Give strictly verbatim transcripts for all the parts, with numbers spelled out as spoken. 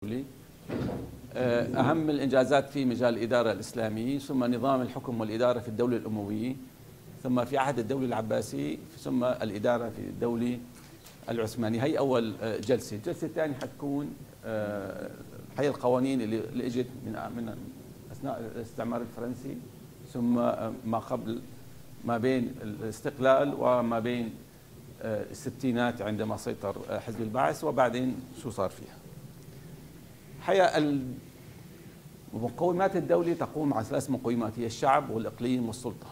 أهم الإنجازات في مجال الإدارة الإسلامية، ثم نظام الحكم والإدارة في الدولة الأموية، ثم في عهد الدولة العباسي، ثم الإدارة في الدولة العثمانية. هي أول جلسة. الجلسة الثانية حتكون هي القوانين اللي اجت من من أثناء الاستعمار الفرنسي، ثم ما قبل، ما بين الاستقلال وما بين الستينات عندما سيطر حزب البعث، وبعدين شو صار فيها. حقيقة مقومات الدولة تقوم على ثلاث مقومات، هي الشعب والإقليم والسلطة.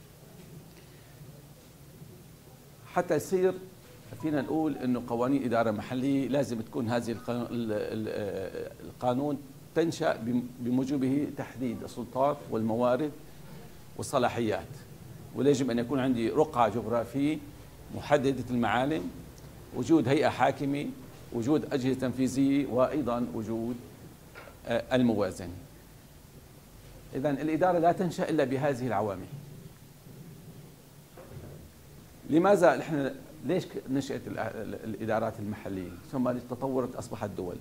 حتى يصير فينا نقول أنه قوانين إدارة محلية لازم تكون هذه القانون تنشأ بموجبه تحديد السلطات والموارد والصلاحيات، ويجب أن يكون عندي رقعة جغرافية محددة المعالم، وجود هيئة حاكمة، وجود أجهزة تنفيذية، وأيضا وجود الموازنة. إذن الإدارة لا تنشأ إلا بهذه العوامل. لماذا نحن ليش نشأت الإدارات المحلية ثم تطورت أصبحت دول؟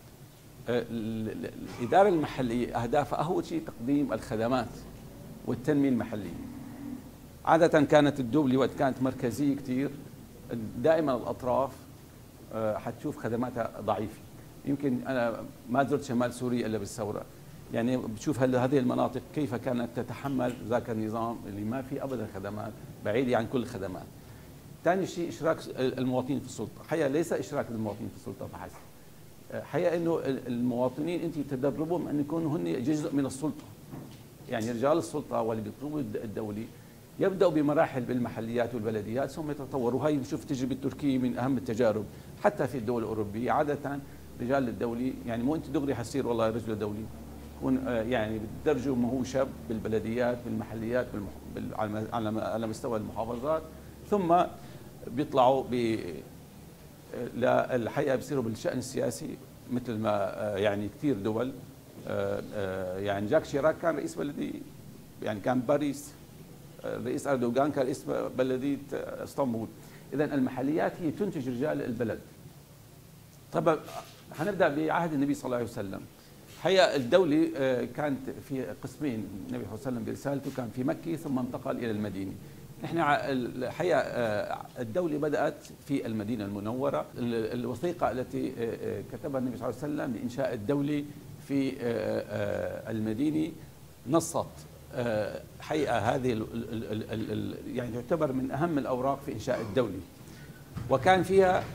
الإدارة المحلية أهدافها أول شيء تقديم الخدمات والتنمية المحلية. عادة كانت الدولة وقت كانت مركزية كثير، دائما الأطراف حتشوف خدماتها ضعيفة. يمكن أنا ما زرت شمال سوريا إلا بالثورة، يعني بشوف هذه المناطق كيف كانت تتحمل ذاك النظام اللي ما في أبدا خدمات، بعيدة عن كل الخدمات. ثاني شيء إشراك المواطنين في السلطة. حقيقة ليس إشراك المواطنين في السلطة فحسب، حقيقة إنه المواطنين أنت تدربهم أن يكونوا هن جزء من السلطة. يعني رجال السلطة واللي بيطلبوا الدولي يبدأوا بمراحل بالمحليات والبلديات ثم يتطوروا. هاي بشوف التجربة التركية من أهم التجارب. حتى في الدول الأوروبية عادة رجال الدولي، يعني مو أنت دغري حتصير والله رجل دولي، يكون يعني بتدرجوا ما هو شاب بالبلديات بالمحليات بالمح... على مستوى المحافظات، ثم بيطلعوا ب الحقيقة بيصيروا بالشأن السياسي مثل ما يعني كثير دول. يعني جاك شيراك كان رئيس بلدية، يعني كان باريس. الرئيس أردوغان كان رئيس بلدية اسطنبول. إذن المحليات هي تنتج رجال البلد. طبعا هنبدأ بعهد النبي صلى الله عليه وسلم. هي الدولة كانت في قسمين، النبي صلى الله عليه وسلم برسالته كان في مكة ثم انتقل إلى المدينة. نحن الحقيقة الدولة بدأت في المدينة المنورة. الوثيقة التي كتبها النبي صلى الله عليه وسلم لإنشاء الدولة في المدينة نصت حقيقة هذه يعني تعتبر من أهم الأوراق في إنشاء الدولة، وكان فيها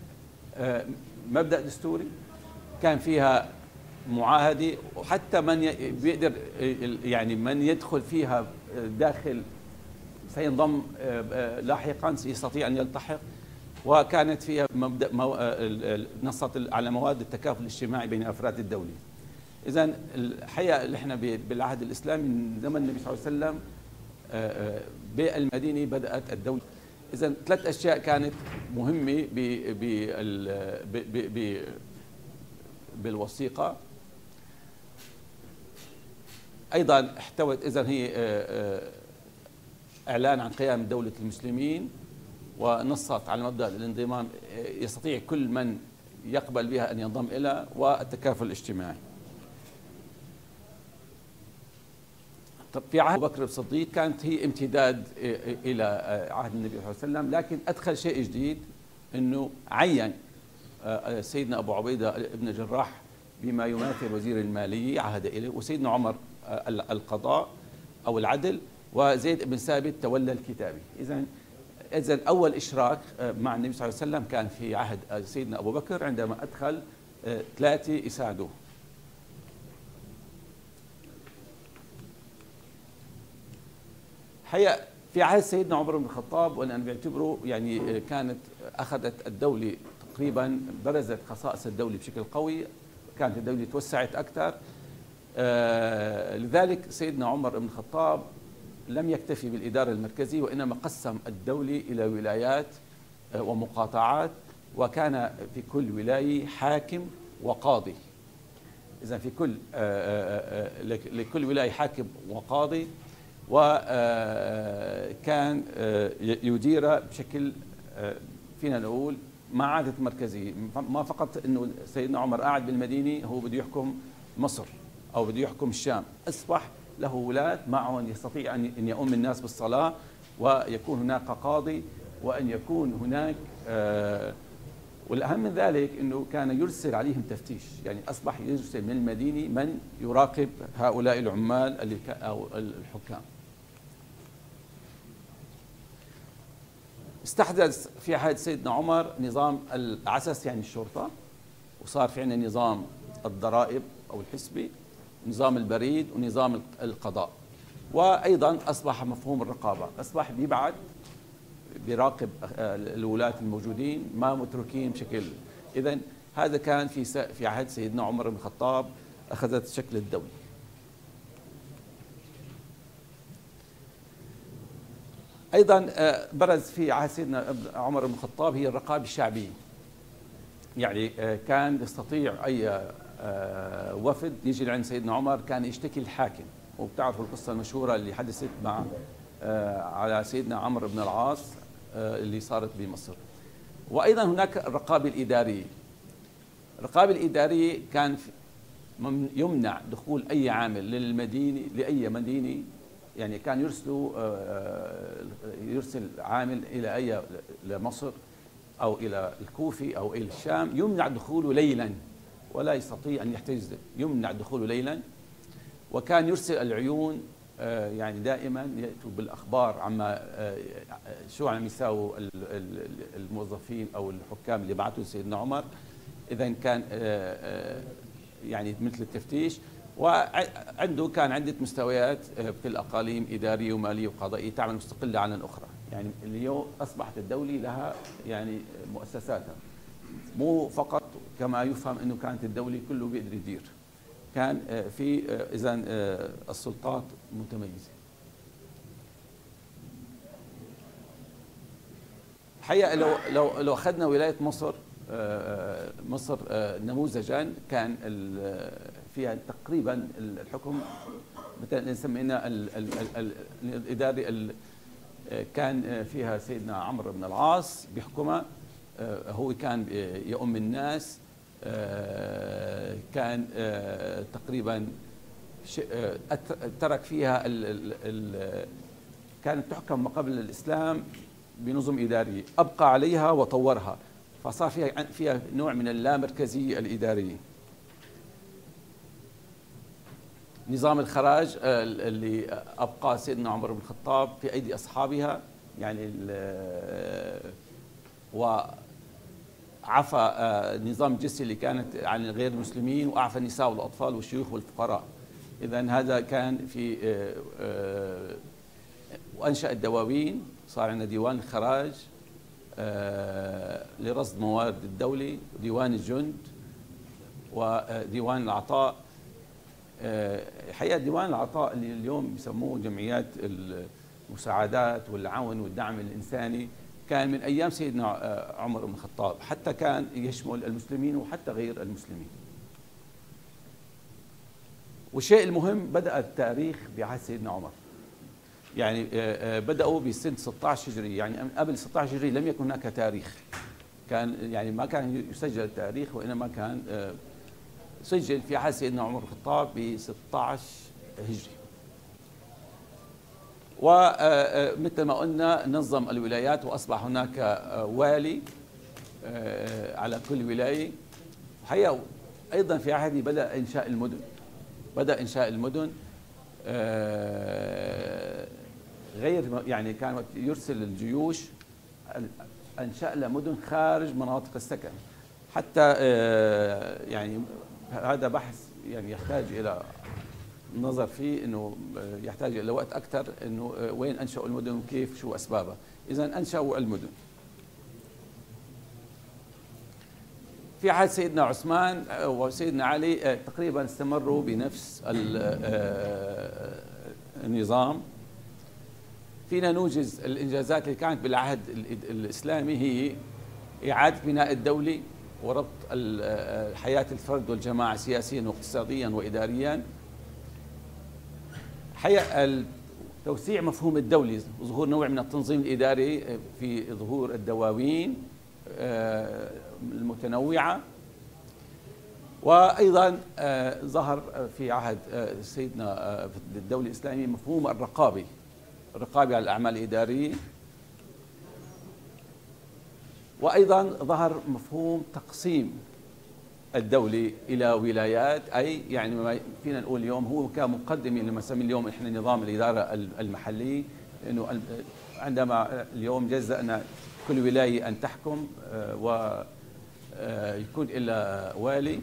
مبدأ دستوري، كان فيها معاهدة، وحتى من بيقدر يعني من يدخل فيها داخل سينضم لاحقا يستطيع أن يلتحق. وكانت فيها مبدأ مو... نصت على مواد التكافل الاجتماعي بين أفراد الدولة. إذن الحقيقة اللي احنا بالعهد الإسلامي من زمن النبي صلى الله عليه وسلم بالمدينة بدأت الدولة. إذن ثلاث أشياء كانت مهمة ب... ب... ب... ب... بالوثيقة. أيضا احتوت إذن هي إعلان عن قيام دولة المسلمين، ونصت على مبدأ الانضمام، يستطيع كل من يقبل بها أن ينضم إلى، والتكافل الاجتماعي. طب في عهد أبو بكر الصديق كانت هي امتداد إلى عهد النبي صلى الله عليه وسلم، لكن أدخل شيء جديد، أنه عين سيدنا أبو عبيدة بن الجراح بما يماثل وزير المالية، عهد إليه، وسيدنا عمر القضاء أو العدل، وزيد بن ثابت تولى الكتابة. إذن إذن أول إشراك مع النبي صلى الله عليه وسلم كان في عهد سيدنا أبو بكر، عندما أدخل ثلاثة يساعدوه. حقيقة في عهد سيدنا عمر بن الخطاب، وأنا بعتبره يعني كانت أخذت الدولة تقريبا، برزت خصائص الدولة بشكل قوي، كانت الدولة توسعت أكثر. آه لذلك سيدنا عمر بن الخطاب لم يكتفي بالإدارة المركزية، وإنما قسم الدولة إلى ولايات ومقاطعات، وكان في كل ولاية حاكم وقاضي. إذا في كل لكل ولاية حاكم وقاضي، وكان يدير بشكل فينا نقول ما عادت مركزية، ما فقط أنه سيدنا عمر قاعد بالمدينة هو بده يحكم مصر أو بده يحكم الشام، أصبح له ولاة معهم يستطيع أن يؤم الناس بالصلاة، ويكون هناك قاضي، وأن يكون هناك آه والأهم من ذلك أنه كان يرسل عليهم تفتيش، يعني أصبح يرسل من المدينة من يراقب هؤلاء العمال اللي أو الحكام. استحدث في عهد سيدنا عمر نظام العسس يعني الشرطة، وصار في عندنا نظام الضرائب أو الحسبي، نظام البريد، ونظام القضاء. وأيضا أصبح مفهوم الرقابة، أصبح بيبعد بيراقب الولاة الموجودين، ما متركين بشكل. إذا هذا كان في في عهد سيدنا عمر بن الخطاب، أخذت شكل الدولة. أيضا برز في عهد سيدنا عمر بن الخطاب هي الرقابة الشعبية، يعني كان يستطيع أي وفد يجي لعند سيدنا عمر كان يشتكي الحاكم، وبتعرفوا القصة المشهورة اللي حدثت مع على سيدنا عمرو بن العاص اللي صارت بمصر. وأيضا هناك الرقابة الإدارية. الرقابة الإدارية كان يمنع دخول أي عامل للمدينة لأي مدينة، يعني كان يرسلوا يرسل عامل إلى أي لمصر أو إلى الكوفة أو إلى الشام، يمنع دخوله ليلا ولا يستطيع أن يحتجز، يمنع دخوله ليلا. وكان يرسل العيون يعني دائما يأتوا بالأخبار عما شو عم يساووا الموظفين أو الحكام اللي بعثوا سيدنا عمر. إذا كان يعني مثل التفتيش، وعنده كان عدة مستويات في الأقاليم، إدارية ومالية وقضائية، تعمل مستقلة عن الأخرى. يعني اليوم أصبحت الدولة لها يعني مؤسساتها، مو فقط كما يفهم أنه كانت الدولة كله بيقدر يدير، كان في إذا السلطات متميزة. الحقيقة لو لو لو أخذنا ولاية مصر، مصر نموذجا كان فيها تقريبا الحكم مثلا نسمينا الإداري، كان فيها سيدنا عمرو بن العاص بيحكمها، هو كان يؤم الناس، كان تقريبا ترك فيها ال ال كانت تحكم ما قبل الإسلام بنظم إداري، أبقى عليها وطورها، فصار فيها فيها نوع من اللامركزية الإدارية. نظام الخراج اللي أبقى سيدنا عمر بن الخطاب في أيدي أصحابها، يعني وعفى نظام الجزية اللي كانت عن غير المسلمين، وأعفى النساء والأطفال والشيوخ والفقراء. إذن هذا كان في وأنشأ الدواوين، صار عندنا ديوان الخراج لرصد موارد الدولة، وديوان الجند، وديوان العطاء. الحقيقة ديوان العطاء اللي اليوم بسموه جمعيات المساعدات والعون والدعم الإنساني، كان من أيام سيدنا عمر بن الخطاب، حتى كان يشمل المسلمين وحتى غير المسلمين. والشيء المهم بدأ التاريخ بعهد سيدنا عمر، يعني بدأوا بسنة ستة عشر هجري، يعني قبل ستة عشر هجري لم يكن هناك تاريخ، كان يعني ما كان يسجل التاريخ، وإنما كان سجل في عهد سيدنا عمر بن الخطاب ب ستة عشر هجري. ومثل ما قلنا نظم الولايات، وأصبح هناك والي على كل ولاية. الحقيقة أيضا في عهده بدأ إنشاء المدن، بدأ إنشاء المدن غير يعني كان يرسل الجيوش، أنشأ له مدن خارج مناطق السكن، حتى يعني هذا بحث يعني يحتاج إلى النظر فيه، انه يحتاج الى وقت اكثر، انه وين انشأوا المدن وكيف شو اسبابها. اذا انشأوا المدن. في عهد سيدنا عثمان وسيدنا علي تقريبا استمروا بنفس النظام. فينا نوجز الانجازات اللي كانت بالعهد الاسلامي، هي اعاده بناء الدوله وربط حياه الفرد والجماعه سياسيا واقتصاديا واداريا. حقيقة توسيع مفهوم الدولة، ظهور نوع من التنظيم الإداري في ظهور الدواوين، المتنوعة. وأيضا ظهر في عهد سيدنا في الدولة الإسلامية مفهوم الرقابي، الرقابي على الأعمال الإدارية. وأيضا ظهر مفهوم تقسيم الدولة إلى ولايات، أي يعني ما فينا نقول اليوم هو كمقدمة لما نسميه اليوم إحنا نظام الإدارة المحلي، لأنه عندما اليوم جزأنا كل ولاية أن تحكم ويكون إلا والي.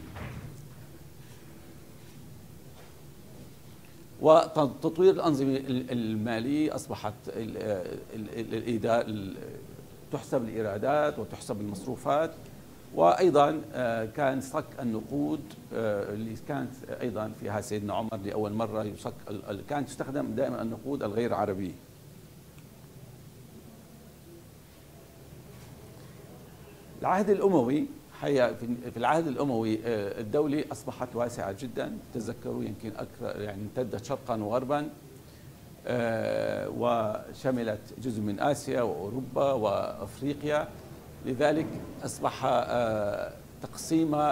وتطوير الأنظمة المالية أصبحت الإدارة تحسب الإيرادات وتحسب المصروفات. وأيضا كان صك النقود اللي كانت أيضا فيها سيدنا عمر لأول مرة يصك، كانت تستخدم دائما النقود الغير عربية. العهد الأموي حقيقة في العهد الأموي الدولة أصبحت واسعة جدا، تذكروا يمكن أكثر يعني امتدت شرقا وغربا، وشملت جزء من آسيا وأوروبا وأفريقيا. لذلك أصبح تقسيمها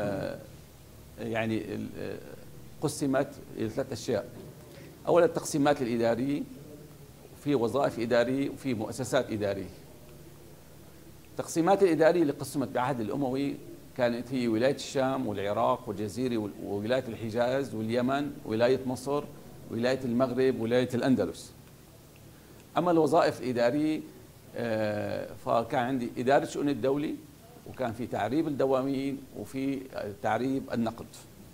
يعني قسمت إلى ثلاث أشياء. أولا التقسيمات الإدارية، في وظائف إدارية وفي مؤسسات إدارية. التقسيمات الإدارية اللي قسمت بعهد الأموي كانت هي ولاية الشام والعراق والجزيرة وولاية الحجاز واليمن، ولاية مصر، ولاية المغرب، ولاية الأندلس. أما الوظائف الإدارية فكان عندي إدارة شؤون الدولة، وكان في تعريب الدواوين، وفي تعريب النقد.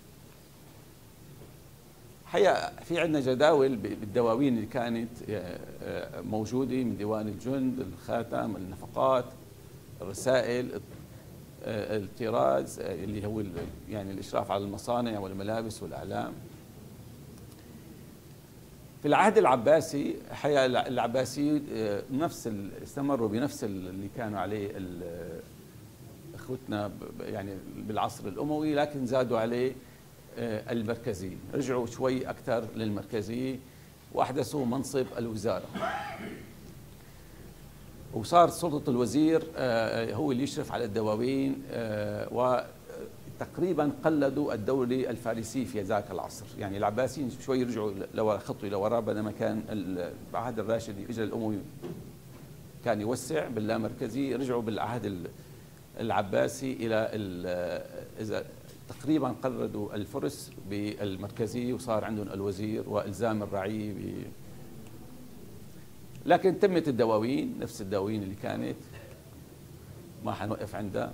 حقيقة في عندنا جداول بالدواوين اللي كانت موجودة من ديوان الجند، الخاتم، النفقات، الرسائل، الطراز اللي هو يعني الإشراف على المصانع والملابس والأعلام. في العهد العباسي حقيقة العباسي نفس استمروا بنفس اللي كانوا عليه اخوتنا يعني بالعصر الأموي، لكن زادوا عليه المركزية، رجعوا شوي أكثر للمركزية وأحدثوا منصب الوزارة. وصار سلطة الوزير هو اللي يشرف على الدواوين، وتقريبا قلدوا الدولة الفارسية في ذاك العصر. يعني العباسيين شوي رجعوا لورا، خطوا لورا، بينما كان العهد الراشدي اجى الأموي كان يوسع باللامركزية، رجعوا بالعهد العباسي إلى تقريبا قلدوا الفرس بالمركزية، وصار عندهم الوزير والزام الرعية. لكن تمت الدواوين نفس الدواوين اللي كانت، ما حنوقف عندها.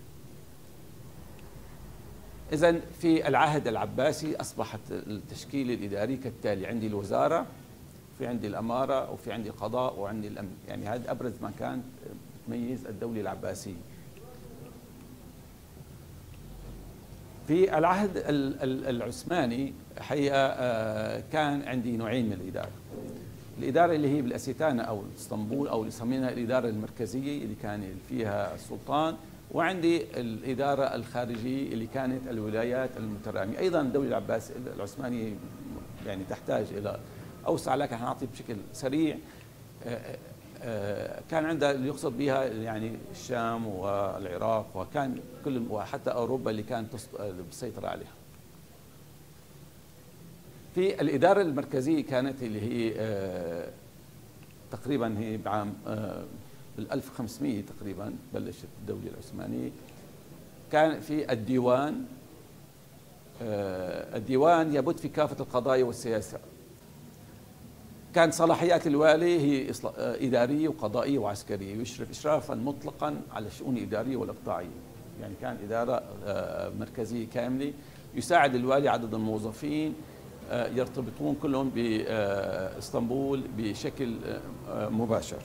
إذن في العهد العباسي أصبحت التشكيلة الإدارية كالتالي: عندي الوزارة، في عندي الأمارة، وفي عندي القضاء، وعندي الأمن. يعني هذا أبرز ما كان تميز الدولة العباسية. في العهد العثماني حقيقة كان عندي نوعين من الإدارة. الإدارة اللي هي بالأستانة أو اسطنبول، أو اللي سميناها الإدارة المركزية اللي كان فيها السلطان، وعندي الإدارة الخارجية اللي كانت الولايات المترامية. أيضا الدولة العباسية العثمانية يعني تحتاج إلى أوسع، لكن حنعطي بشكل سريع. كان عندها اللي يقصد بها يعني الشام والعراق، وكان كل وحتى أوروبا اللي كانت تسيطر عليها. في الإدارة المركزية كانت اللي هي تقريبا هي بعام بال ألف وخمسمئة تقريبا بلشت الدولة العثمانية. كان في الديوان، الديوان يبت في كافة القضايا والسياسة. كان صلاحيات الوالي هي إدارية وقضائية وعسكرية، يشرف إشرافا مطلقا على الشؤون الإدارية والإقطاعية. يعني كان إدارة مركزية كاملة، يساعد الوالي عدد الموظفين يرتبطون كلهم باسطنبول بشكل مباشر.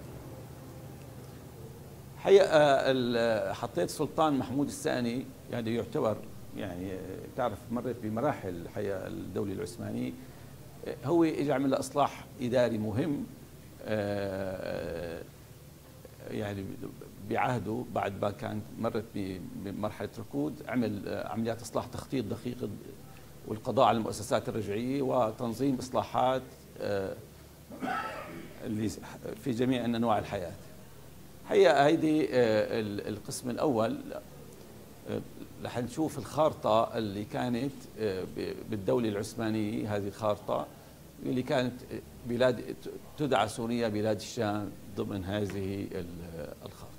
حقيقة حطيت السلطان محمود الثاني، يعني يعتبر يعني تعرف مرت بمراحل الحقيقة الدولة العثمانية، هو اجى عمل اصلاح اداري مهم يعني بعهده، بعد ما كانت مرت بمرحله ركود، عمل عمليات اصلاح تخطيط دقيق والقضاء على المؤسسات الرجعيه وتنظيم اصلاحات اللي في جميع انواع الحياه. هي هيدي القسم الأول. رح نشوف الخارطة اللي كانت بالدولة العثمانية، هذه الخارطة اللي كانت بلاد تدعى سوريا بلاد الشام ضمن هذه الخارطة.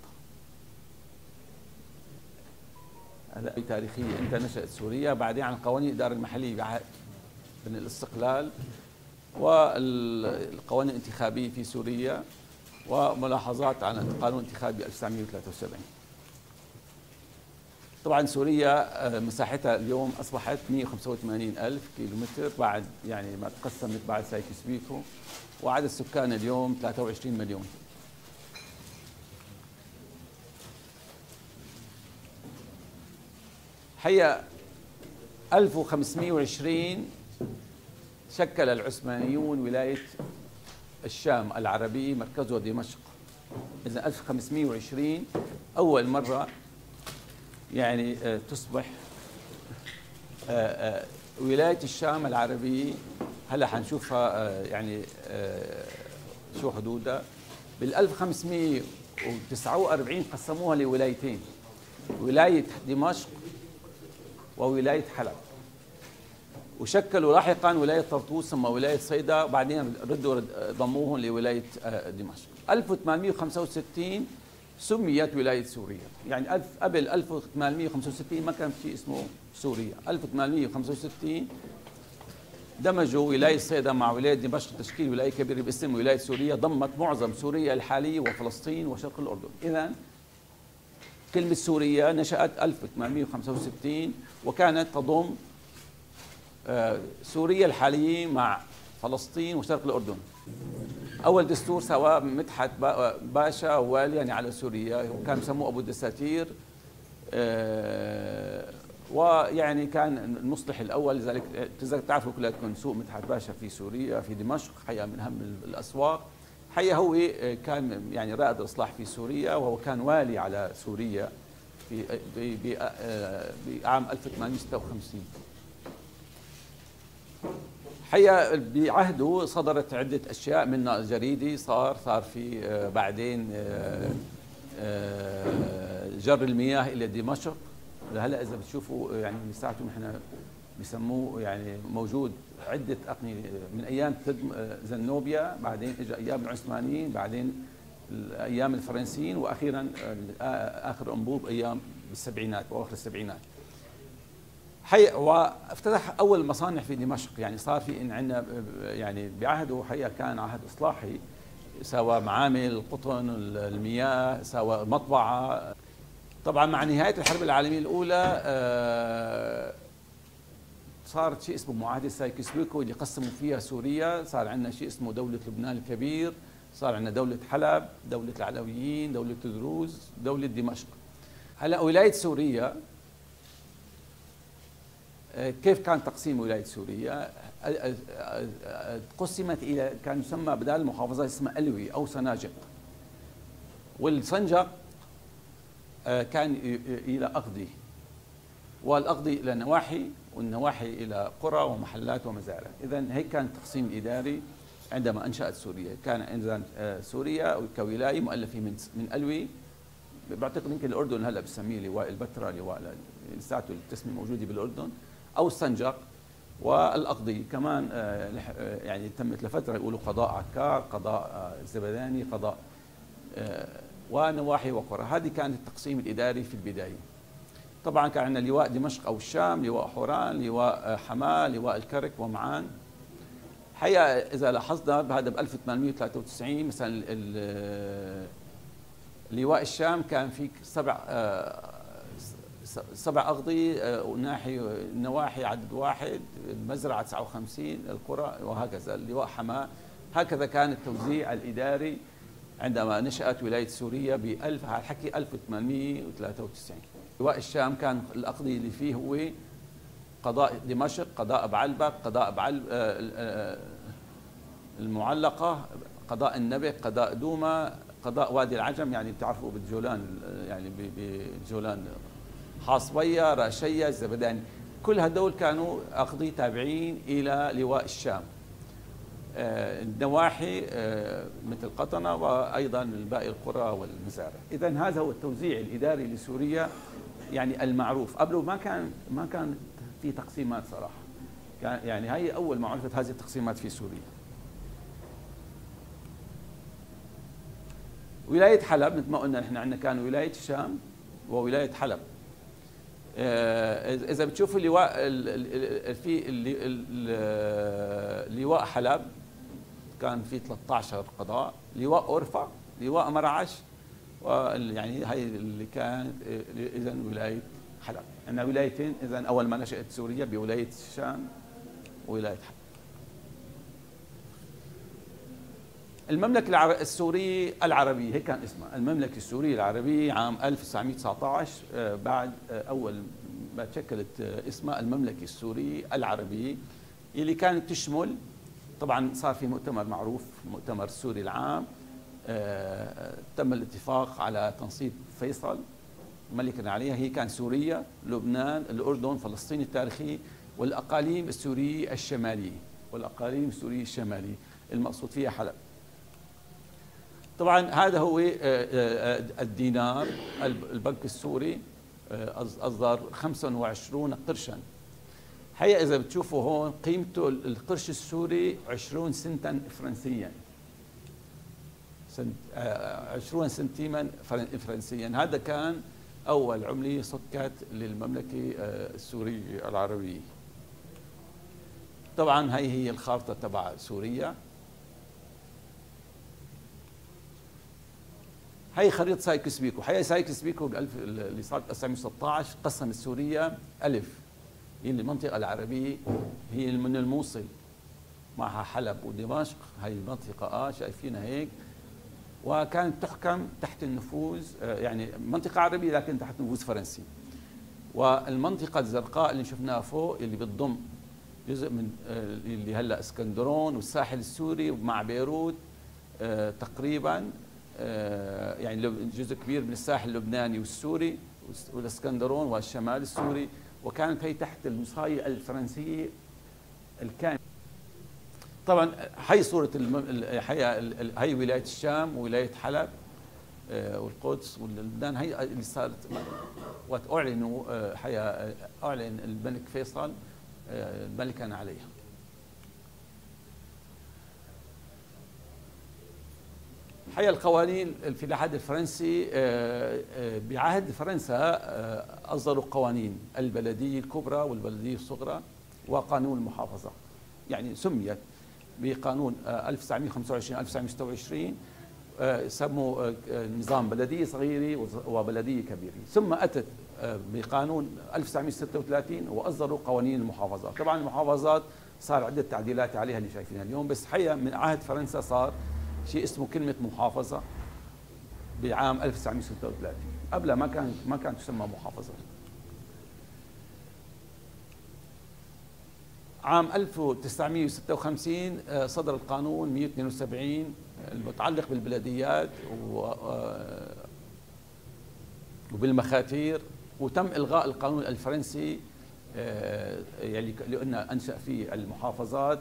هلا تاريخية، انت نشأت سوريا، بعدين عن قوانين الإدارة المحلية من الاستقلال والقوانين الانتخابية في سوريا، وملاحظات عن القانون الانتخابي ألف وتسعمئة وثلاثة وسبعين. طبعا سوريا مساحتها اليوم اصبحت مئة وخمسة وثمانين ألف كيلومتر بعد يعني ما تقسمت بعد سايكس بيكو، وعدد السكان اليوم ثلاثة وعشرين مليون. هي ألف وخمسمئة وعشرين شكل العثمانيون ولاية الشام العربية مركزها دمشق. إذا ألف وخمسمئة وعشرين أول مرة يعني تصبح ولاية الشام العربية. هلا حنشوفها يعني شو حدودها. بال ألف وخمسمئة وتسعة وأربعين قسموها لولايتين، ولاية دمشق وولاية حلب، وشكلوا لاحقا ولاية طرطوس ثم ولاية صيدا، وبعدين ردوا ضموهم لولاية دمشق. ألف وثمانمئة وخمسة وستين سميت ولاية سوريا، يعني ألف قبل ألف وثمانمئة وخمسة وستين ما كان في شيء اسمه سوريا. ألف وثمانمئة وخمسة وستين دمجوا ولاية صيدا مع ولاية دمشق تشكيل ولاية كبيرة باسم ولاية سوريا، ضمت معظم سوريا الحالية وفلسطين وشرق الأردن. إذن كلمة سوريا نشأت ألف وثمانمئة وخمسة وستين، وكانت تضم سوريا الحالية مع فلسطين وشرق الأردن. أول دستور سواه مدحت باشا والي يعني على سوريا، وكان بسموه أبو الدساتير، ويعني كان المصلح الأول. لذلك تعرفوا كلكم سوق مدحت باشا في سوريا في دمشق، حقيقة من أهم الأسواق. حقيقة هو كان يعني رائد الإصلاح في سوريا، وهو كان والي على سوريا في بعام ألف وثمانمئة وستة وخمسين. حقيقة بعهده صدرت عدة أشياء، منها الجريدي صار صار في بعدين جر المياه إلى دمشق. هلا إذا بتشوفوا يعني من ساعته نحن بسموه يعني موجود عدة أقنية من أيام زنوبيا، بعدين إجا أيام العثمانيين، بعدين أيام الفرنسيين، وأخيرا آخر أنبوب أيام السبعينات وأواخر السبعينات. حقيقة وافتتح أول مصانع في دمشق، يعني صار في إن عندنا يعني بعهده حقيقة كان عهد إصلاحي، سوى معامل القطن المياه، سوى مطبعة. طبعا مع نهاية الحرب العالمية الأولى صارت شيء اسمه معاهدة سايكس بيكو اللي قسموا فيها سوريا. صار عندنا شيء اسمه دولة لبنان الكبير، صار عندنا دولة حلب، دولة العلويين، دولة دروز، دولة دمشق. هلا ولاية سوريا كيف كان تقسيم ولاية سوريا؟ قسمت إلى كان يسمى بدال المحافظات اسمها ألوي أو سناجق، والسنجق كان إلى أقضي، والأقضي إلى نواحي، والنواحي إلى قرى ومحلات ومزارع. إذن هيك كان التقسيم الإداري عندما أنشأت سوريا. كان إذن سوريا كولاية مؤلفة من من ألوي، بعتقد يمكن الأردن هلا بسميه لواء البتراء، لواء لساته التسمية موجودة بالأردن، أو السنجق، والأقضي كمان يعني تمت لفترة يقولوا قضاء عكار، قضاء الزبداني، قضاء ونواحي وقرى. هذه كانت التقسيم الإداري في البداية. طبعا كان عندنا لواء دمشق أو الشام، لواء حوران، لواء حماة، لواء الكرك ومعان. حقيقة إذا لاحظنا بهذا ب ألف وثمانمئة وثلاثة وتسعين مثلا لواء الشام كان في سبع سبع أقضي، وناحي النواحي عدد واحد، المزرعة تسعة وخمسين، القرى وهكذا. لواء حماة. هكذا كان التوزيع الإداري عندما نشأت ولاية سوريا بألف هالحكي ألف وثمانمئة وثلاثة وتسعين. لواء الشام كان الأقضي اللي فيه هو قضاء دمشق، قضاء بعلبك، قضاء بعلب المعلقة، قضاء النبك، قضاء دوما، قضاء وادي العجم، يعني بتعرفوا بالجولان، يعني بالجولان حاصبية، راشية، الزبداني. كل هدول كانوا أقضي تابعين إلى لواء الشام. النواحي مثل قطنة وأيضا باقي القرى والمزارع. إذا هذا هو التوزيع الإداري لسوريا يعني المعروف. قبله ما كان ما كان في تقسيمات صراحة، كان يعني هي أول ما عرفت هذه التقسيمات في سوريا. ولاية حلب مثل ما قلنا نحن عندنا كان ولاية الشام وولاية حلب. إذا بتشوفوا اللواء في لواء حلب كان في ثلاثة عشر قضاء، لواء أورفا، لواء مرعش، ويعني هي اللي كانت إذا ولاية حلب. عندنا ولايتين إذا أول ما نشأت سوريا بولاية الشام وولاية حلب. المملكة السورية العربية هيك كان اسمها، المملكة السورية العربية عام ألف وتسعمئة وتسعة عشر بعد أول ما تشكلت اسمها المملكة السورية العربية، اللي كانت تشمل طبعا صار في مؤتمر معروف المؤتمر السوري العام، تم الاتفاق على تنصيب فيصل ملكا عليها. هي كان سوريا، لبنان، الأردن، فلسطين التاريخية، والأقاليم السورية الشمالية، والأقاليم السورية الشمالية المقصود فيها حلب. طبعا هذا هو الدينار. البنك السوري أصدر خمسة وعشرين قرشا. هي إذا بتشوفوا هون قيمته القرش السوري عشرين سنتا فرنسيا، سنت عشرين سنتيما فرنسيا. هذا كان أول عملة صكت للمملكة السورية العربية. طبعا هي هي الخارطة تبع سوريا. هي خريطة سايكس بيكو. هي سايكس بيكو اللي صارت ألف وتسعمئة وستة عشر قسمت سوريا ألف، هي المنطقة العربية هي من الموصل معها حلب ودمشق، هي المنطقة اه شايفينها هيك، وكانت تحكم تحت النفوذ يعني منطقة عربية لكن تحت نفوذ فرنسي. والمنطقة الزرقاء اللي شفناها فوق اللي بتضم جزء من اللي هلا اسكندرون والساحل السوري مع بيروت تقريبا، يعني جزء كبير من الساحل اللبناني والسوري والاسكندرون والشمال السوري، وكانت هي تحت الوصاية الفرنسية الكاملة. طبعا هي صورة الم... هي ولاية الشام وولاية حلب والقدس واللبنان، هي اللي صارت وقت أعلنوا هي أعلن الملك فيصل ملكا عليها. هي القوانين في العهد الفرنسي، بعهد فرنسا أصدروا قوانين البلدية الكبرى والبلدية الصغرى وقانون المحافظة، يعني سميت بقانون ألف وتسعمئة وخمسة وعشرين ألف وتسعمئة وستة وعشرين سموا نظام بلدية صغيرة وبلدية كبيرة. ثم أتت بقانون ألف وتسعمئة وستة وثلاثين وأصدروا قوانين المحافظات. طبعا المحافظات صار عدة تعديلات عليها اللي شايفينها اليوم، بس حقيقة من عهد فرنسا صار شيء اسمه كلمة محافظة بعام ألف وتسعمئة وستة وثلاثين، قبل ما كان ما كانت تسمى محافظة. عام ألف وتسعمئة وستة وخمسين صدر القانون مئة واثنين وسبعين المتعلق بالبلديات وبالمخاتير، وتم إلغاء القانون الفرنسي يعني لأنه أنشأ فيه المحافظات.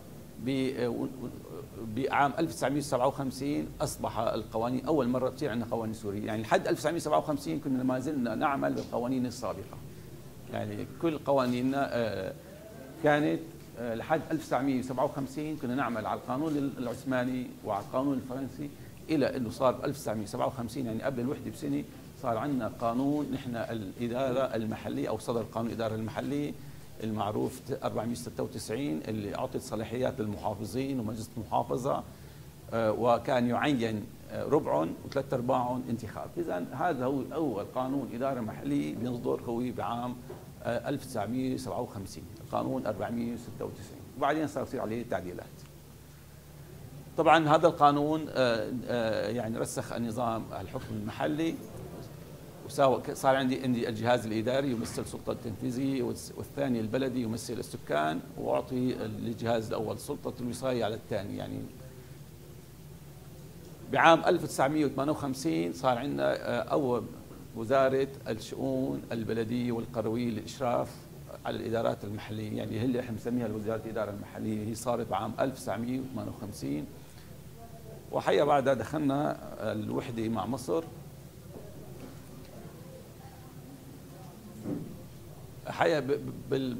بعام ألف وتسعمئة وسبعة وخمسين أصبح القوانين أول مرة تصير عندنا قوانين سورية، يعني لحد ألف وتسعمئة وسبعة وخمسين كنا ما زلنا نعمل بالقوانين السابقة، يعني كل قوانيننا كانت لحد ألف وتسعمئة وسبعة وخمسين كنا نعمل على القانون العثماني وعلى القانون الفرنسي، إلى أنه صار ب ألف وتسعمئة وسبعة وخمسين يعني قبل الوحدة بسنة صار عندنا قانون نحن الإدارة المحلية، أو صدر قانون الإدارة المحلية المعروف أربعمئة وستة وتسعين اللي أعطت صلاحيات للمحافظين ومجلس المحافظة، وكان يعين ربعهم وثلاث أرباعهم انتخاب. إذا هذا هو أول قانون إدارة محلية بيصدر هو بعام ألف وتسعمئة وسبعة وخمسين، قانون أربعمئة وستة وتسعين، وبعدين صار يصير عليه تعديلات. طبعا هذا القانون يعني رسخ النظام الحكم المحلي، وصار عندي عندي الجهاز الاداري يمثل السلطه التنفيذيه، والثاني البلدي يمثل السكان، واعطي للجهاز الاول سلطه الوصايه على الثاني. يعني بعام ألف وتسعمئة وثمانية وخمسين صار عندنا اول وزاره الشؤون البلديه والقرويه للاشراف على الادارات المحليه، يعني هي اللي احنا بنسميها وزاره الاداره المحليه، هي صارت بعام ألف وتسعمئة وثمانية وخمسين، وحقيقه بعدها دخلنا الوحده مع مصر. حقيقه بال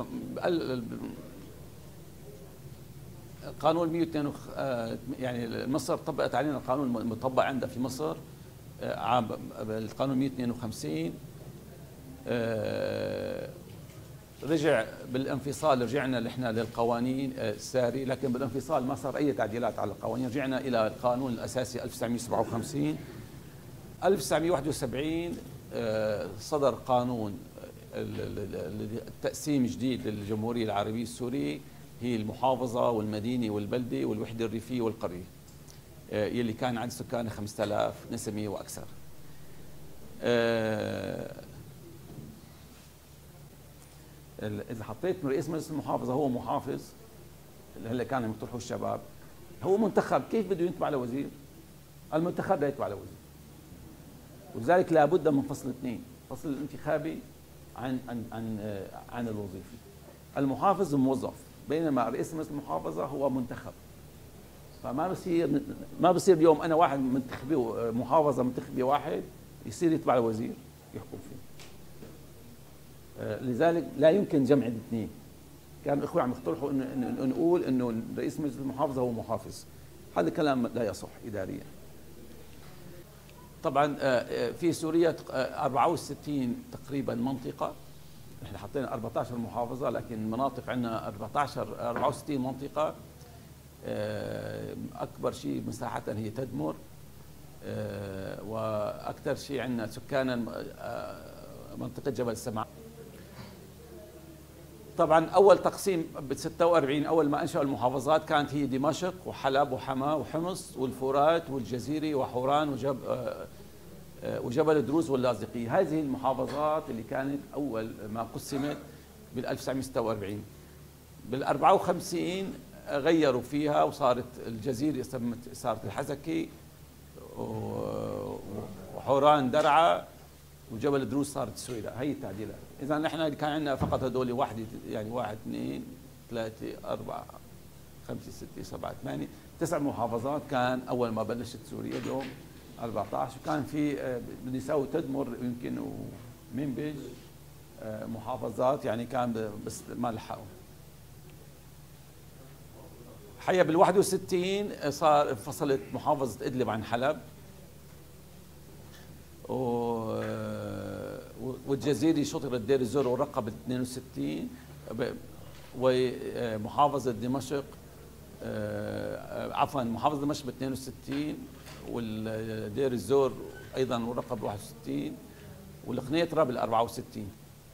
القانون مئة واثنين يعني مصر طبقت علينا القانون المطبق عندها في مصر عام القانون مئة واثنين وخمسين. رجع بالانفصال، رجعنا نحن للقوانين الساري، لكن بالانفصال ما صار اي تعديلات على القوانين، رجعنا الى القانون الاساسي ألف وتسعمئة وسبعة وخمسين. ألف وتسعمئة وواحد وسبعين صدر قانون التقسيم جديد للجمهورية العربية السورية، هي المحافظة والمدينة والبلدة والوحدة الريفية والقرية، يلي كان عدد سكانها خمسة آلاف نسمة وأكثر. إذا حطيت من رئيس مجلس المحافظة هو محافظ، اللي هلا كانوا يقترحوا الشباب، هو منتخب، كيف بده ينتبع على وزير؟ المنتخب لا يتبع على وزير، ولذلك لابد من فصل اثنين، فصل الانتخابي عن عن عن عن الوظيفي. المحافظ موظف، بينما رئيس مجلس المحافظة هو منتخب. فما بصير ما بصير اليوم انا واحد منتخبه محافظة منتخبه واحد يصير يتبع الوزير يحكم فيه. لذلك لا يمكن جمع الاثنين. كان الاخوه عم يقترحوا انه نقول انه رئيس مجلس المحافظة هو محافظ، هذا كلام لا يصح اداريا. طبعا في سوريا أربعة وستين تقريبا منطقة، احنا حطينا أربعة عشر محافظة، لكن المناطق عندنا أربعة عشر أربعة وستين منطقة. أكبر شيء مساحة هي تدمر، وأكثر شيء عندنا سكانا منطقة جبل السمعة. طبعا أول تقسيم ب ستة وأربعين أول ما أنشأوا المحافظات كانت هي دمشق وحلب وحما وحمص والفرات والجزيرة وحوران وجب وجبل دروز واللاذقية. هذه المحافظات اللي كانت أول ما قسمت بال ألف وتسعمئة وستة وأربعين. بال أربعة وخمسين غيروا فيها وصارت الجزيرة صارت الحزكي، وحوران درعا، وجبل دروز صارت السويداء. هي التعديلات. إذا نحن كان عندنا فقط هذول واحد، يعني واحد اثنين ثلاثة أربعة خمسة ستة سبعة ثمانية تسع محافظات كان أول ما بلشت سوريا، اليوم أربعة عشر. وكان في بدي يساوي تدمر يمكن ومنبج محافظات، يعني كان بس ما لحقوا. حقيقة بال واحد وستين صار انفصلت محافظة إدلب عن حلب، والجزيرة شطرت دير الزور ورقة بال اثنين وستين، ومحافظة دمشق عفوا محافظة دمشق ب اثنين وستين، والدير الزور ايضا ورقة ب واحد وستين، والقنيطرة بال أربعة وستين،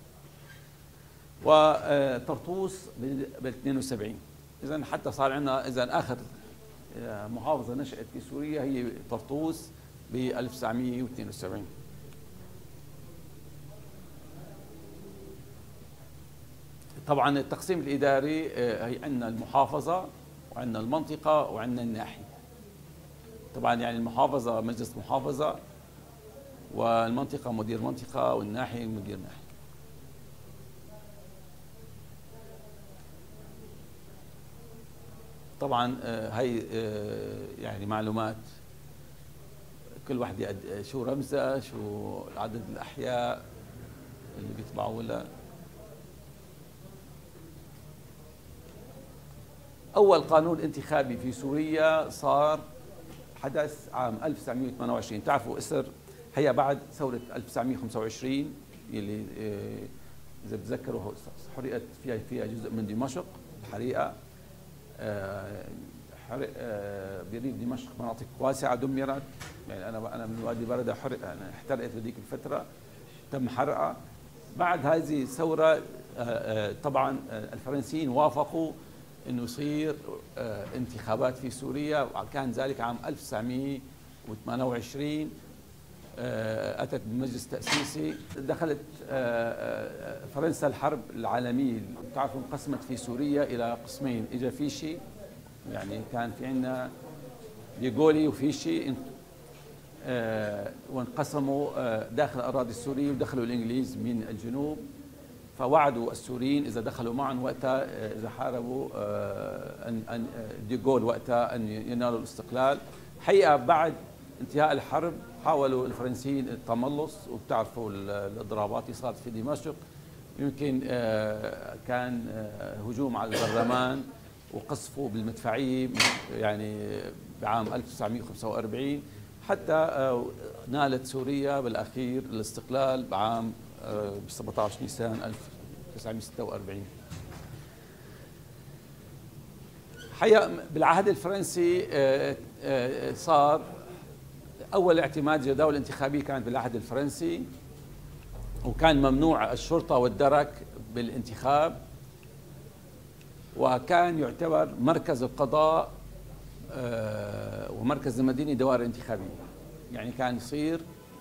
وطرطوس بال اثنين وسبعين. اذا حتى صار عندنا اذا اخر محافظة نشأت في سوريا هي طرطوس ب ألف وتسعمئة واثنين وسبعين. طبعا التقسيم الاداري هي عندنا المحافظة وعندنا المنطقة وعندنا الناحية. طبعا يعني المحافظة مجلس محافظة، والمنطقة مدير منطقة، والناحية مدير ناحية. طبعا هي يعني معلومات كل واحد شو رمزه، شو عدد الأحياء اللي بيتبعوا لها. أول قانون انتخابي في سوريا صار حدث عام ألف وتسعمئة وثمانية وعشرين. تعرفوا إسر هي بعد ثورة ألف وتسعمئة وخمسة وعشرين اللي إذا بتذكروا حرقت فيها فيها جزء من دمشق، حريقة حرق بريف دمشق، مناطق واسعة دمرت. يعني أنا أنا من وادي بردة حرق يعني احترقت بهذيك الفترة، تم حرقها. بعد هذه الثورة طبعا الفرنسيين وافقوا انه يصير انتخابات في سوريا، وكان ذلك عام ألف وتسعمئة وثمانية وعشرين. اتت بمجلس تاسيسي. دخلت فرنسا الحرب العالميه، بتعرفوا انقسمت في سوريا الى قسمين، اجى فيشي يعني كان في عندنا ديغولي وفيشي، وانقسموا داخل الاراضي السوريه، ودخلوا الانجليز من الجنوب فوعدوا السوريين اذا دخلوا معهم وقتها، اذا حاربوا ان ان ديغول وقتها ان ينالوا الاستقلال. حقيقه بعد انتهاء الحرب حاولوا الفرنسيين التملص، وبتعرفوا الاضرابات اللي صارت في دمشق. يمكن كان هجوم على البرلمان وقصفوا بالمدفعيه يعني بعام ألف وتسعمئة وخمسة وأربعين، حتى نالت سوريا بالاخير الاستقلال بعام ب سبعة عشر نيسان ألف وتسعمئة وستة وأربعين. حقيقة بالعهد الفرنسي صار أول اعتماد جداول انتخابية كانت بالعهد الفرنسي، وكان ممنوع الشرطة والدرك بالانتخاب، وكان يعتبر مركز القضاء ومركز المدينة دوائر انتخابية. يعني كان يصير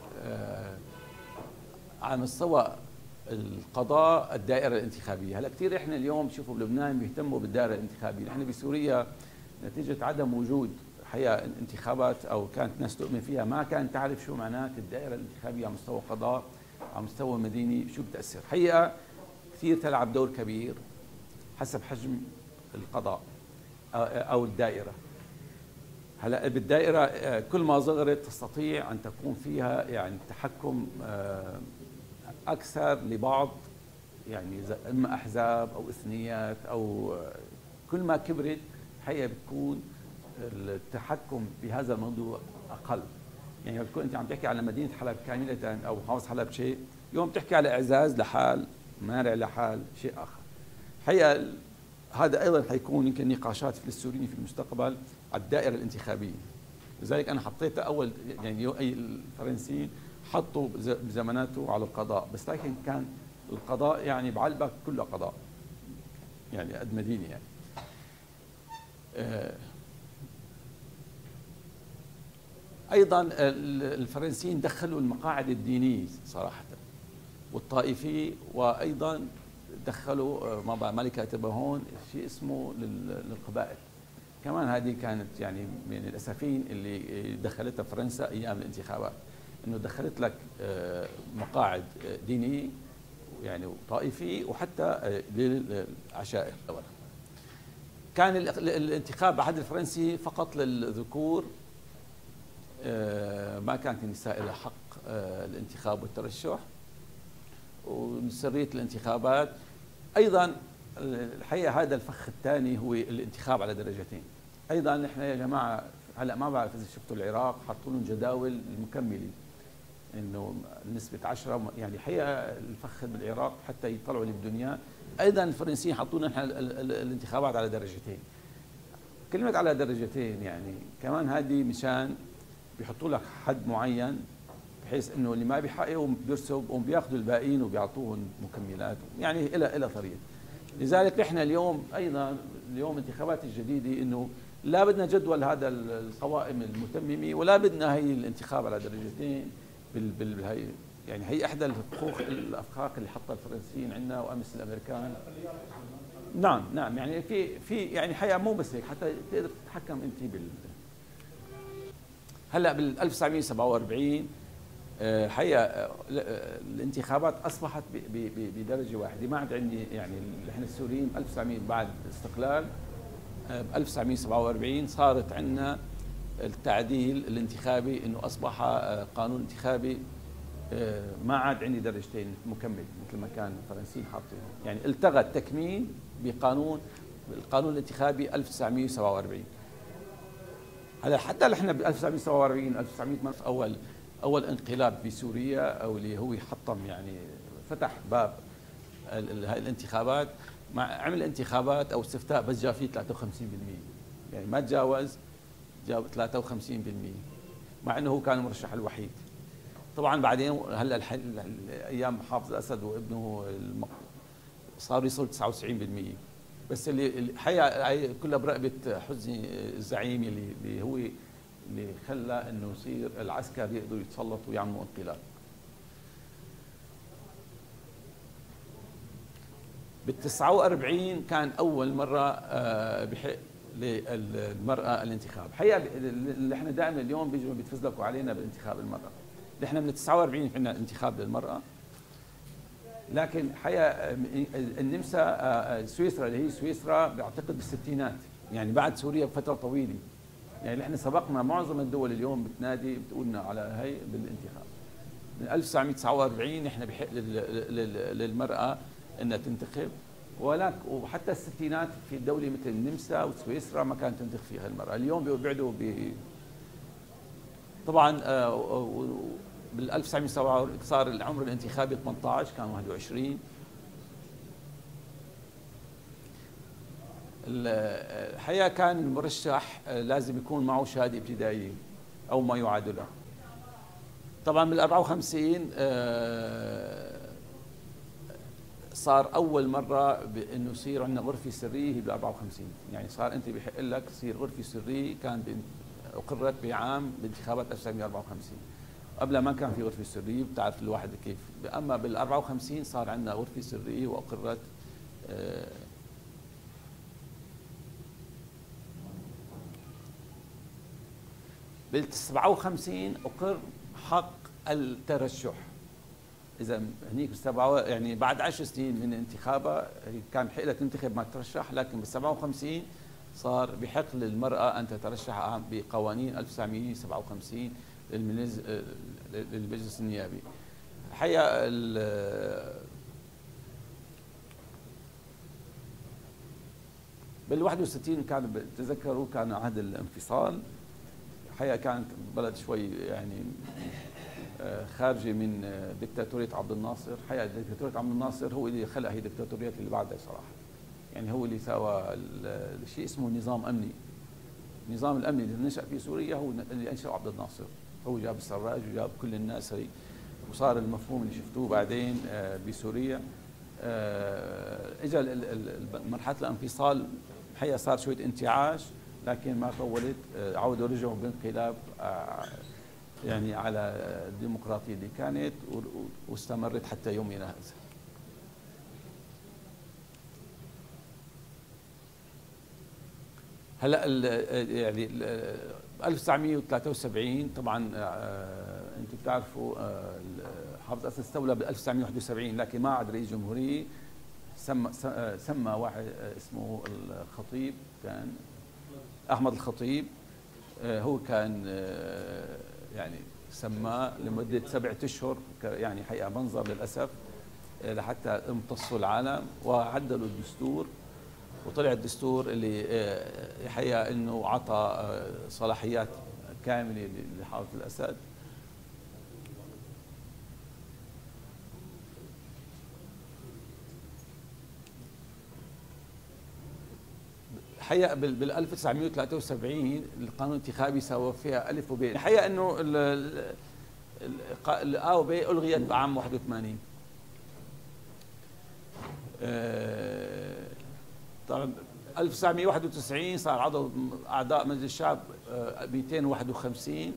على مستوى القضاء الدائرة الانتخابية. هلا كثير احنا اليوم بشوفوا بلبنان بيهتموا بالدائرة الانتخابية، نحن بسوريا نتيجة عدم وجود حقيقة انتخابات او كانت ناس تؤمن فيها ما كانت تعرف شو معنات الدائرة الانتخابية على مستوى قضاء، على مستوى مديني، شو بتأثر. حقيقة كثير تلعب دور كبير حسب حجم القضاء او الدائرة. هلا بالدائرة كل ما صغرت تستطيع ان تكون فيها يعني تحكم اكثر لبعض، يعني اما احزاب او اثنيات، او كل ما كبرت حقيقة بتكون التحكم بهذا الموضوع اقل. يعني بتكون انت عم تحكي على مدينة حلب كاملة او محافظة حلب شيء، يوم تحكي على اعزاز لحال، مارع لحال، شيء اخر. حقيقة هذا ايضا حيكون يمكن نقاشات في السوريين في المستقبل على الدائرة الانتخابية. لذلك انا حطيتها اول، يعني الفرنسيين حطوا بزماناته على القضاء، بس لكن كان القضاء يعني بعلبك كله قضاء، يعني قد مدينة يعني. ايضا الفرنسيين دخلوا المقاعد الدينية صراحة والطائفية، وايضا دخلوا ما بعرف مالي كاتبه هون شيء اسمه للقبائل. كمان هذه كانت يعني من الاسفين اللي دخلتها فرنسا ايام الانتخابات، انه دخلت لك مقاعد دينيه يعني وطائفيه وحتى للعشائر. كان الانتخاب بعهد الفرنسي فقط للذكور، ما كانت النساء لها حق الانتخاب والترشح وسريه الانتخابات. ايضا الحقيقه هذا الفخ الثاني هو الانتخاب على درجتين. ايضا نحن يا جماعه هلا ما بعرف اذا شفتوا العراق حطوا لهم جداول المكمله انه نسبه عشرة، يعني حقيقه الفخ بالعراق حتى يطلعوا اللي بدهم اياه. ايضا الفرنسيين حطوا لنا نحن الانتخابات على درجتين. كلمه على درجتين يعني كمان هذه مشان بيحطوا لك حد معين، بحيث انه اللي ما بيحققوا بيرسوا وبياخذوا الباقيين وبيعطوهم مكملات، يعني الى الى طريق. لذلك نحن اليوم ايضا اليوم الانتخابات الجديده انه لا بدنا جدول هذا القوائم المتممه، ولا بدنا هي الانتخاب على درجتين بال بال هي يعني هي احدى الحقوق الافقاق اللي حطها الفرنسيين عندنا وامس الامريكان. نعم نعم يعني في في يعني حقيقه مو بس هيك، حتى تقدر تتحكم انت بال هلا بال ألف وتسعمئة وسبعة وأربعين حقيقه الانتخابات اصبحت بدرجه واحده. ما عاد عندي يعني احنا السوريين ألف وتسعمئة بعد الاستقلال ب ألف وتسعمئة وسبعة وأربعين صارت عندنا التعديل الانتخابي، انه اصبح قانون انتخابي ما عاد عندي درجتين مكمل مثل ما كان الفرنسيين حاطين، يعني التغى التكميل بقانون القانون الانتخابي ألف وتسعمئة وسبعة وأربعين. هلا حتى نحن ب ألف وتسعمئة وسبعة وأربعين ألف وتسعمئة اول اول انقلاب بسوريا، او اللي هو حطم يعني فتح باب هاي الانتخابات، مع عمل انتخابات او استفتاء بس جاء فيه ثلاثة وخمسين بالمئة، يعني ما تجاوز، جاب ثلاثة وخمسين بالمئة مع انه هو كان المرشح الوحيد. طبعا بعدين هلا ايام حافظ الاسد وابنه صار يصل تسعة وتسعين بالمئة، بس اللي الحقيقه كلها برقبه حزني الزعيم اللي, اللي هو اللي خلى انه يصير العسكر يقدروا يتسلطوا ويعملوا انقلاب. بال تسعة وأربعين كان اول مره بحق للمراه الانتخاب. حقيقه اللي احنا دائما اليوم بيجوا بيتفزلكوا علينا بالانتخاب المراه، نحن من تسعة وأربعين عندنا انتخاب للمراه، لكن حقيقة النمسا سويسرا اللي هي سويسرا بعتقد بالستينات، يعني بعد سوريا بفترة طويلة. يعني احنا سبقنا معظم الدول اليوم بتنادي بتقولنا على هي بالانتخاب. من ألف وتسعمئة وتسعة وأربعين احنا بحق للمرأة انها تنتخب، ولكن وحتى الستينات في دولة مثل النمسا وسويسرا ما كانت تنتخب فيها المرأة. اليوم بيبعدوا ب طبعا بال ألف وتسعمئة وسبعة صار العمر الانتخابي ثمانية عشر، كان واحد وعشرين. الحقيقة كان المرشح لازم يكون معه شهادة ابتدائية أو ما يعادلها. طبعا بال أربعة وخمسين صار أول مرة بأنه يصير عندنا غرفة سرية هي بال أربعة وخمسين، يعني صار أنت بحق لك تصير غرفة سرية، كان أقرت بعام بانتخابات ألف وتسعمئة وأربعة وخمسين. قبل ما كان في غرفة سرية، بتعرف الواحد كيف. أما بال أربعة وخمسين صار عندنا غرفة سرية وأقرت. بال سبعة وخمسين أقر حق الترشح. إذا هنيك بالسبعة يعني بعد عشر سنين من انتخابها كان بحق لها تنتخب ما ترشح، لكن بال سبعة وخمسين صار بحق للمرأة أن تترشح بقوانين ألف وتسعمئة وسبعة وخمسين للمجلس النيابي. الحقيقة بال واحد وستين كان بتذكروا كان عهد الانفصال. الحقيقة كانت بلد شوي يعني خارجة من دكتاتورية عبد الناصر. الحقيقة دكتاتورية عبد الناصر هو اللي خلق هي الدكتاتوريات اللي بعدها صراحة. يعني هو اللي سوى الشيء اسمه نظام أمني. النظام الأمني اللي نشأ في سوريا هو اللي أنشأه عبد الناصر. هو جاب السراج وجاب كل الناس هي، وصار المفهوم اللي شفتوه بعدين بسوريا. اجى مرحلة الانفصال، الحقيقة صار شوية انتعاش، لكن ما طولت، عودوا رجعوا بانقلاب يعني على الديمقراطية اللي كانت واستمرت حتى يومنا هذا. هلا يعني ألف وتسعمئة وثلاثة وسبعين طبعا انتم بتعرفوا حافظ الاسد استولى ب ألف وتسعمئة وواحد وسبعين، لكن ما عاد رئيس جمهورية. سمى سمى واحد اسمه الخطيب، كان احمد الخطيب. هو كان يعني سماه لمده سبعة اشهر، يعني حقيقه منظر للاسف لحتى امتصوا العالم، وعدلوا الدستور وطلع الدستور اللي حقيقه انه عطى صلاحيات كامله لحافظ الاسد. الحقيقه بال ألف وتسعمئة وثلاثة وسبعين القانون الانتخابي سوى فيها الف وب. الحقيقه انه الآ وب الغيت بعام واحد وثمانين. طبعا ألف وتسعمئة وواحد وتسعين صار عضو اعضاء مجلس الشعب مئتين وواحد وخمسين.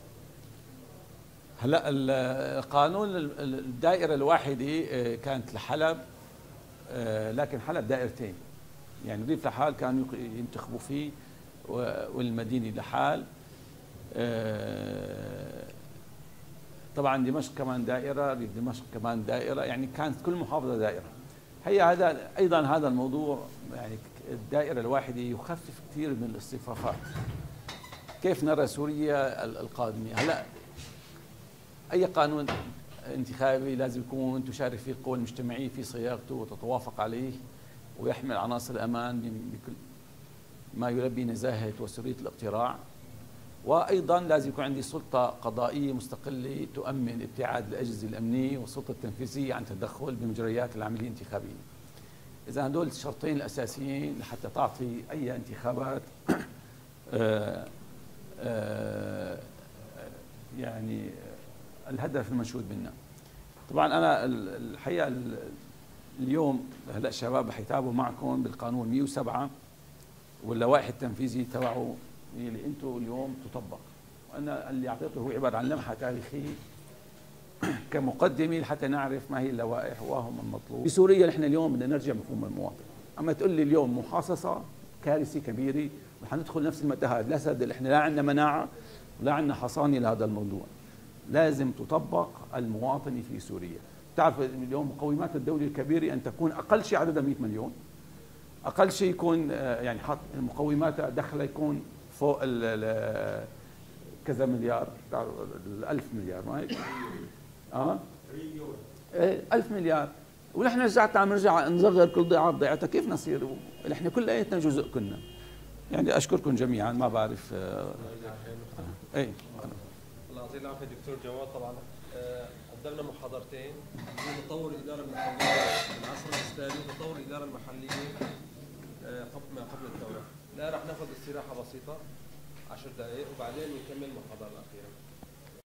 هلا القانون الدائره الواحده كانت لحلب، لكن حلب دائرتين، يعني ريف لحال كانوا ينتخبوا فيه والمدينه لحال. طبعا دمشق كمان دائره، ريف دمشق كمان دائره، يعني كانت كل محافظه دائره. هي هذا ايضا هذا الموضوع، يعني الدائره الواحده يخفف كثير من الاصطفافات. كيف نرى سوريا القادمه؟ هلا اي قانون انتخابي لازم يكون تشارك فيه القوى المجتمعيه في صياغته وتتوافق عليه، ويحمل عناصر الامان بكل ما يلبي نزاهه وسريه الاقتراع. وايضا لازم يكون عندي سلطه قضائيه مستقله تؤمن ابتعاد الاجهزه الامنيه والسلطه التنفيذيه عن تدخل بمجريات العمليه الانتخابيه. اذا هدول الشرطين الاساسيين لحتى تعطي اي انتخابات آآ آآ يعني الهدف المنشود منها. طبعا انا الحقيقه اليوم هلا الشباب حيتابعوا معكم بالقانون مئة وسبعة واللوائح التنفيذيه تبعه اللي انتم اليوم تطبق. وانا اللي اعطيته هو عباره عن لمحه تاريخيه كمقدمه لحتى نعرف ما هي اللوائح وهم المطلوب. في سوريا نحن اليوم بدنا نرجع مفهوم المواطن. اما تقول لي اليوم محاصصه كارثه كبيره وحندخل نفس المتاهات، لا صدق احنا لا عندنا مناعه ولا عندنا حصانه لهذا الموضوع. لازم تطبق المواطنه في سوريا. تعرف اليوم مقومات الدولة الكبيرة أن تكون أقل شيء عددها مئة مليون، أقل شيء يكون يعني حط مقوماتها دخلها يكون فوق ال كذا مليار، الألف مليار، ما هيك؟ اه ايه ألف مليار، ونحن رجعت عم نرجع نصغر كل ضيعة بضيعتها، كيف نصير؟ نحن كلياتنا جزء كنا. يعني اشكركم جميعا، ما بعرف آه ايه الله يعطيه العافيه دكتور جواد. طبعا قدمنا محاضرتين في تطور الاداره المحليه في العصر الاسلامي وتطور الاداره المحليه قبل ما قبل الثوره. لا راح ناخذ استراحه بسيطه عشر دقائق وبعدين نكمل المحاضره الاخيره.